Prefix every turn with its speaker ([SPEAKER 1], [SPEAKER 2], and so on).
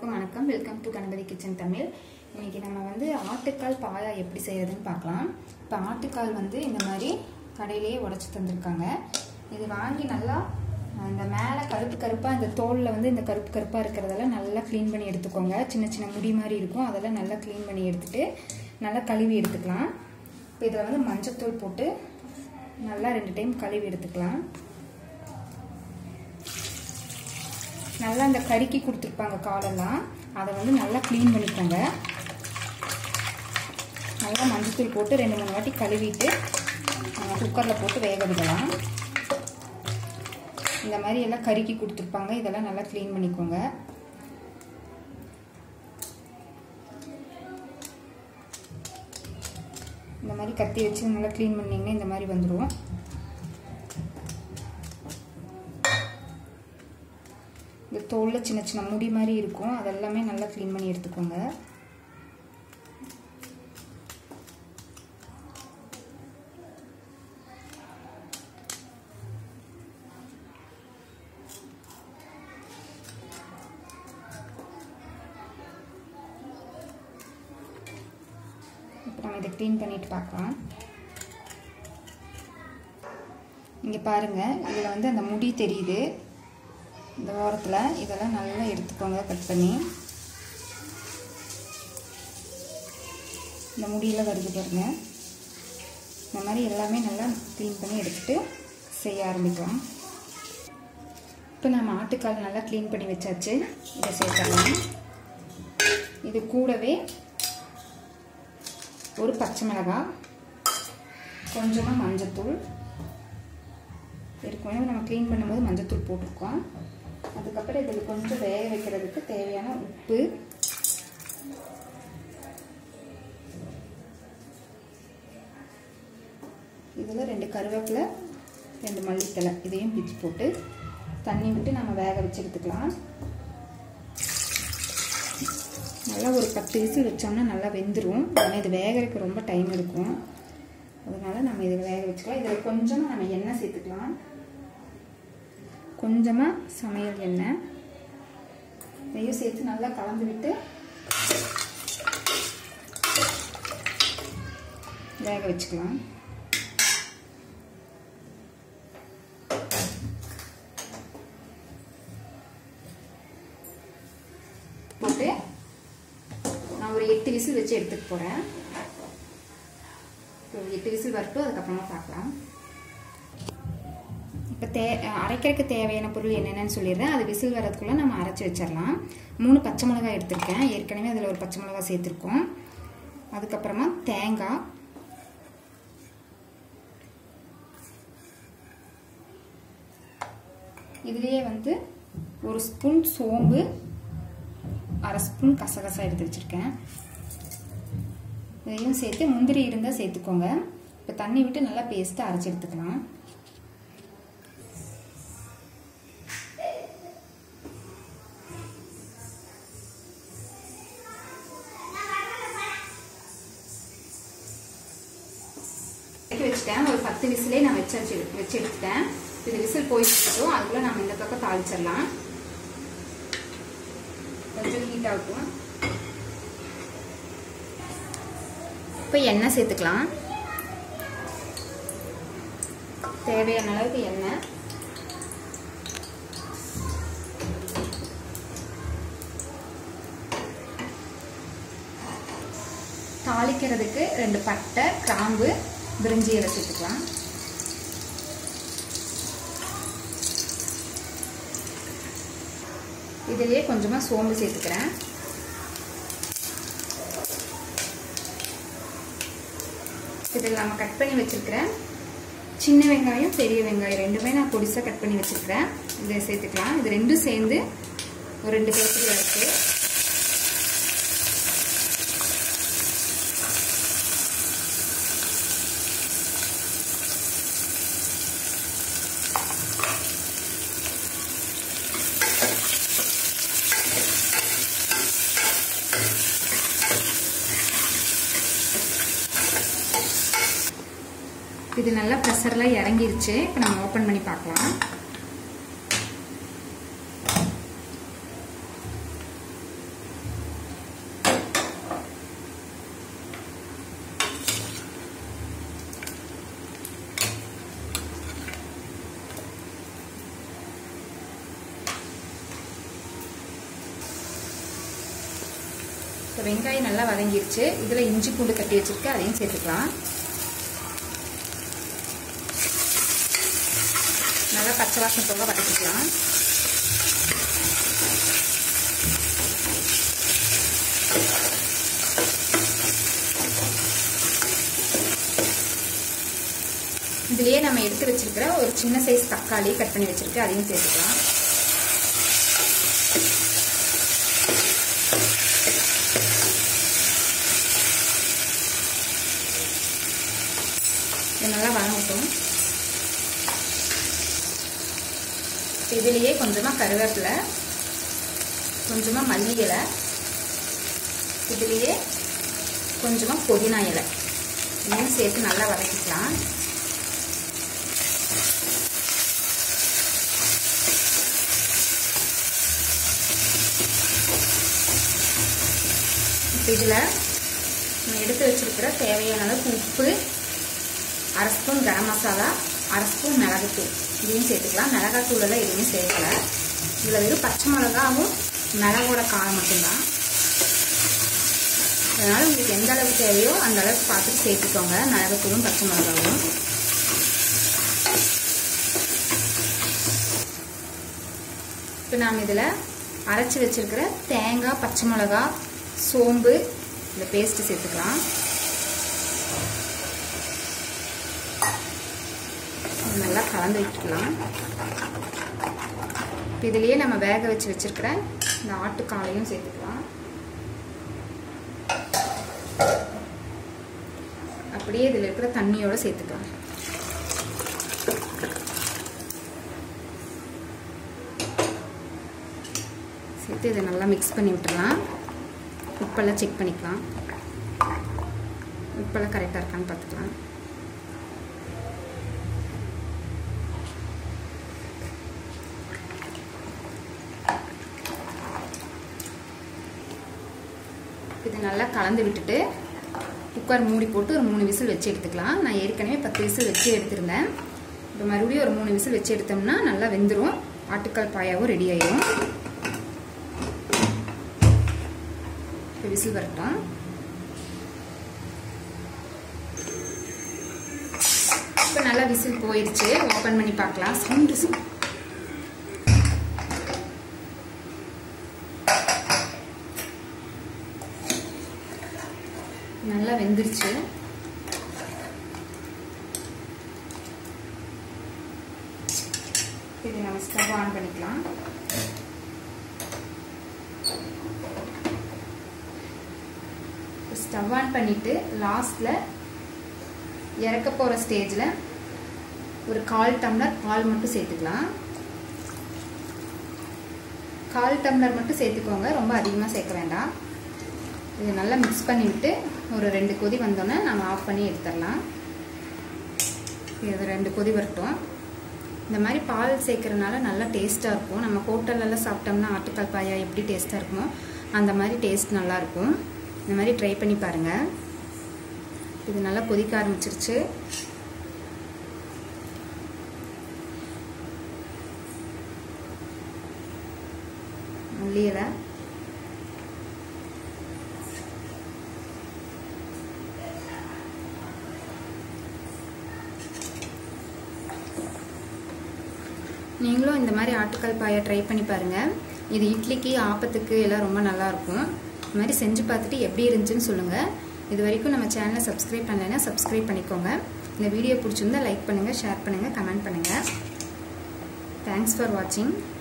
[SPEAKER 1] எல்லாருக்கும் வணக்கம். Welcome to Ganapathi kitchen Tamil. இன்னைக்கு நம்ம வந்து ஆட்டுக்கால் பாயா எப்படி செய்யறதுன்னு பார்க்கலாம். இப்போ ஆட்டுக்கால் வந்து இந்த மாதிரி கடையிலேயே உடைச்சு தந்திருக்காங்க. இது வாங்கி நல்லா இந்த மேலே கருப்பு கருப்பாக இந்த தோலில் வந்து இந்த கருப்பு கருப்பாக இருக்கிறதெல்லாம் நல்லா க்ளீன் பண்ணி எடுத்துக்கோங்க. சின்ன சின்ன முடி மாதிரி இருக்கும், அதெல்லாம் நல்லா க்ளீன் பண்ணி எடுத்துட்டு நல்லா கழுவி எடுத்துக்கலாம். இப்போ இதில் வந்து மஞ்சத்தூள் போட்டு நல்லா 2 டைம் கழுவி எடுத்துக்கலாம். நல்லா இந்த கறிக்கு கொடுத்துருப்பாங்க காலெல்லாம், அதை வந்து நல்லா க்ளீன் பண்ணிக்கோங்க. நல்லா மஞ்சத்தூள் போட்டு 2-3 வாட்டி கழுவிட்டு குக்கரில் போட்டு வேக விடலாம். இந்த மாதிரி எல்லாம் கறிக்கு கொடுத்துருப்பாங்க, இதெல்லாம் நல்லா க்ளீன் பண்ணிக்கோங்க. இந்த மாதிரி கத்தி வச்சு நல்லா க்ளீன் பண்ணிங்கன்னா இந்த மாதிரி வந்துடும். இந்த தோலில் சின்ன சின்ன முடி மாதிரி இருக்கும், அதெல்லாமே நல்லா க்ளீன் பண்ணி எடுத்துக்கோங்க. இப்போ நம்ம இதை க்ளீன் பண்ணிட்டு பார்க்கலாம். இங்கே பாருங்கள், இதில் வந்து அந்த முடி தெரியுது இந்த ஓரத்தில், இதெல்லாம் நல்லா எடுத்துக்கோங்க கட் பண்ணி. இந்த முடியெல்லாம் வருது பாருங்க. இந்த மாதிரி எல்லாமே நல்லா க்ளீன் பண்ணி எடுத்துகிட்டு செய்ய ஆரம்பிக்கலாம். இப்போ நம்ம ஆட்டுக்கால் நல்லா க்ளீன் பண்ணி வச்சாச்சு, இதை சேர்த்துக்கலாம். இது கூடவே ஒரு பச்சை மிளகாய், கொஞ்சமாக மஞ்சத்தூள் இருக்கும். நம்ம க்ளீன் பண்ணும்போது மஞ்சத்தூள் போட்டிருக்கோம். அதுக்கப்புறம் இதில் கொஞ்சம் வேக வைக்கிறதுக்கு தேவையான உப்பு, இதில் 2 கருவேப்பிலை, 2 மல்லித்தலை, இதையும் பிச்சு போட்டு தண்ணி விட்டு நம்ம வேக வச்சு எடுத்துக்கலாம். நல்லா ஒரு 10 விசில் வச்சோம்னா நல்லா வெந்துடும். ஆனால் இது வேகிறதுக்கு ரொம்ப டைம் இருக்கும், அதனால் நம்ம இதில் வேக வச்சுக்கலாம். இதில் கொஞ்சமாக நம்ம எண்ணெய் சேர்த்துக்கலாம், கொஞ்சமாக சமையல் எண்ணெய், இதையும் சேர்த்து நல்லா கலந்து விட்டு வேக வச்சுக்கலாம். போட்டு நான் ஒரு 8 விசில் வச்சு எடுத்துட்டு போகிறேன். 8 விசில் வரட்டும், அதுக்கப்புறமா பார்க்கலாம். இப்போ அரைக்கிறதுக்கு தேவையான பொருள் என்னென்னு சொல்லிடுறேன். அது விசில் வரதுக்குள்ளே நம்ம அரைச்சி வச்சிடலாம். 3 பச்சை மிளகாய் எடுத்திருக்கேன், ஏற்கனவே அதில் ஒரு பச்சை மிளகாய் சேர்த்துருக்கோம். அதுக்கப்புறமா தேங்காய், இதுலேயே வந்து 1 ஸ்பூன் சோம்பு, 1/2 ஸ்பூன் கசகசா எடுத்து வச்சுருக்கேன். இதையும் சேர்த்து முந்திரி இருந்தால் சேர்த்துக்கோங்க. இப்போ தண்ணி விட்டு நல்லா பேஸ்ட்டு அரைச்சி எடுத்துக்கலாம். வச்சுட்டேன், ஒரு 10 விசிலே நான் வச்சு எடுத்துட்டேன். இது விசில் போயிட்டு அதுக்குள்ள நம்ம இந்த பக்கம் தாளிச்சிடலாம். கொஞ்சம் ஹீட் ஆகட்டும். இப்போ எண்ணெய் சேர்த்துக்கலாம், தேவையான அளவுக்கு எண்ணெய். தாளிக்கிறதுக்கு 2 பட்டை, கிராம்பு, பிரிஞ்சி இலை சேர்த்துக்கலாம். இதிலேயே கொஞ்சமாக சோம்பு சேர்த்துக்கிறேன். இதில் நம்ம கட் பண்ணி வச்சிருக்கிறேன் சின்ன வெங்காயம், பெரிய வெங்காயம் ரெண்டுமே நான் பொடிசாக கட் பண்ணி வச்சிருக்கிறேன். இதை சேர்த்துக்கலாம். இது ரெண்டும் சேர்ந்து ஒரு 2 பேப்பர் இருக்கு. இது நல்லா ப்ரெஷர்லாம் இறங்கிருச்சு. இப்போ நம்ம ஓப்பன் பண்ணி பார்க்கலாம். இப்போ வெங்காயம் நல்லா வதங்கிருச்சு. இதில் இஞ்சி பூண்டு தட்டி வச்சுருக்கு, அதையும் சேர்த்துக்கலாம். நல்லா பச்சை வாசனை போக வதக்கிக்கலாம். இதுலேயே நம்ம எடுத்து வச்சிருக்கிற ஒரு சின்ன சைஸ் தக்காளி கட் பண்ணி வச்சிருக்கு, அதையும் சேர்த்துக்கலாம். இது நல்லா வதங்கட்டும். இதுலேயே கொஞ்சமாக கருவேப்பிலை, கொஞ்சமாக மல்லி இலை, இதுலேயே கொஞ்சமாக புதினா இலை இதையும் சேர்த்து நல்லா வதக்கிக்கலாம். இதில் நம்ம எடுத்து வச்சிருக்கிற தேவையான அளவு உப்பு, 1/2 ஸ்பூன் கரம் மசாலா, 1/2 ஸ்பூன் மிளகுத்தூள் இதையும் சேர்த்துக்கலாம். மிளகாத்தூளெல்லாம் எதுவுமே சேர்க்கல. இதில் வெறும் பச்சை மிளகாவும் மிளகோட காரம் மட்டும்தான். அதனால் உங்களுக்கு எந்த அளவுக்கு தேவையோ அந்த அளவுக்கு பார்த்துட்டு சேர்த்துக்கோங்க, மிளகுத்தூளும் பச்சை மிளகாவும். இப்போ நாம் இதில் அரைச்சி வச்சிருக்கிற தேங்காய், பச்சை மிளகா, சோம்பு இந்த பேஸ்ட் சேர்த்துக்கலாம். நல்லா கலந்து விட்டுக்கலாம். இதுலேயே நம்ம வேக வச்சு வச்சிருக்கிற இந்த ஆட்டுக்காலையும் சேர்த்துக்கலாம். அப்படியே இதில் இருக்கிற தண்ணியோட சேர்த்துக்கலாம். சேர்த்து இதை நல்லா மிக்ஸ் பண்ணி விட்டுலாம். உப்பெல்லாம் செக் பண்ணிக்கலாம். உப்பெல்லாம் கரெக்டாக இருக்கான்னு பார்த்துக்கலாம். இது நல்லா கலந்து விட்டுட்டு குக்கர் மூடி போட்டு ஒரு 3 விசில் வச்சு எடுத்துக்கலாம். நான் ஏற்கனவே 10 விசில் வச்சு எடுத்திருந்தேன். இப்போ மறுபடியும் ஒரு 3 விசில் வச்சு எடுத்தோம்னா நல்லா வெந்துடும். ஆட்டுக்கால் பாயாவும் ரெடி ஆயிடும். இப்போ விசில் வரட்டும். இப்போ நல்லா விசில் போயிடுச்சு. ஓப்பன் பண்ணி பார்க்கலாம். சவுண்டு நல்லா வெந்துருச்சு. இது நம்ம ஸ்டவ் ஆன் பண்ணிக்கலாம். ஸ்டவ் ஆன் பண்ணிட்டு லாஸ்ட்ல இறக்க போற ஸ்டேஜ்ல ஒரு 1/4 டம்ளர் பால் மட்டும் சேர்த்துக்கலாம். 1/4 டம்ளர் மட்டும் சேர்த்துக்கோங்க, ரொம்ப அதிகமாக சேர்க்க வேண்டாம். இது நல்லா மிக்ஸ் பண்ணிவிட்டு ஒரு 2 கொதி வந்தோன்னே நம்ம ஆஃப் பண்ணி எடுத்துடலாம். இது 2 கொதி வரட்டும். இந்த மாதிரி பால் சேர்க்கறதுனால நல்லா டேஸ்ட்டாக இருக்கும். நம்ம ஹோட்டல்லலாம் சாப்பிட்டோம்னா ஆட்டுக்கால் பாயா எப்படி டேஸ்ட்டாக இருக்குமோ அந்த மாதிரி டேஸ்ட் நல்லாயிருக்கும். இந்த மாதிரி ட்ரை பண்ணி பாருங்கள். இது நல்லா கொதிக்க ஆரம்பிச்சிருச்சு. மல்லி இலை, நீங்களும் இந்த மாதிரி ஆட்டுக்கால் பாயா ட்ரை பண்ணி பாருங்கள். இது இட்லிக்கு, ஆப்பத்துக்கு எல்லாம் ரொம்ப நல்லாயிருக்கும். இந்த மாதிரி செஞ்சு பார்த்துட்டு எப்படி இருந்துச்சுன்னு சொல்லுங்கள். இது வரைக்கும் நம்ம சேனலை சப்ஸ்கிரைப் பண்ணலைன்னா சப்ஸ்கிரைப் பண்ணிக்கோங்க. இந்த வீடியோ பிடிச்சிருந்தா லைக் பண்ணுங்கள், ஷேர் பண்ணுங்கள், கமெண்ட் பண்ணுங்கள். தேங்க்ஸ் ஃபார் வாட்சிங்.